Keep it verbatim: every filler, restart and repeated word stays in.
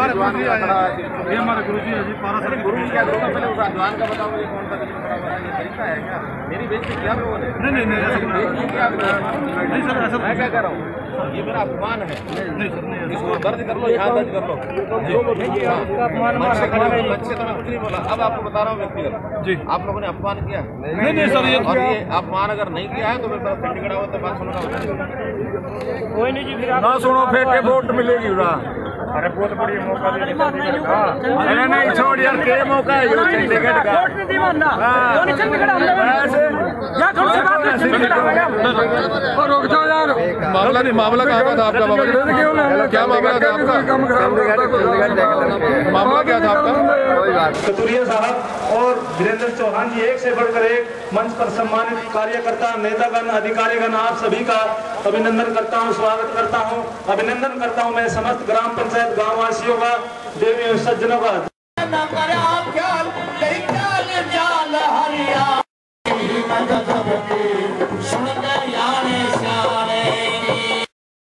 हमारे ये हमारे गुरु जी है जी पारा सर। गुरु जी क्या करूँगा, पहले उस अजवान का बताओ मुझे कौन सा तकलीफ खड़ा हुआ है, ये तरीका है क्या? मेरी बेइज्जती किया लोगों ने? नहीं नहीं नहीं ऐसा नहीं सर, ऐसा मैं क्या कह रहा हूँ, ये मेरा अपमान है। नहीं सर नहीं, इसको दर्ज कर लो, यहाँ दर्ज कर लो। बच्चे तो मैं कुछ नहीं बोला, अब आपको बता रहा हूँ व्यक्तिगत जी, आप लोगों ने अपमान किया। नहीं नहीं सर, ये और ये अपमान अगर नहीं किया है तो मेरे पास खड़ा हुआ तो बात सुनना कोई नहीं जी, ना सुनो फेंक के वोट मिलेगी ना। अरे बहुत बढ़िया मौका दे, अरे नहीं छोड़ यार, के मौका है यो चंडीगढ़ का, वोट नहीं दी मानना तो चंडीगढ़ ऐसे या थोड़ी सी बात है, रुक जाओ यार। मामला नहीं, मामला कहाँ का था आपका? क्या मामला था आपका? मामला क्या था आपका? कतुरिया साहब और वीरेंद्र चौहान जी, एक से बढ़कर एक मंच पर सम्मानित कार्यकर्ता, नेतागण, अधिकारीगण, आप सभी का अभिनंदन करता हूं, स्वागत करता हूं, अभिनंदन करता हूं मैं समस्त ग्राम पंचायत गाँव वासियों का, देवी सज्जनों का।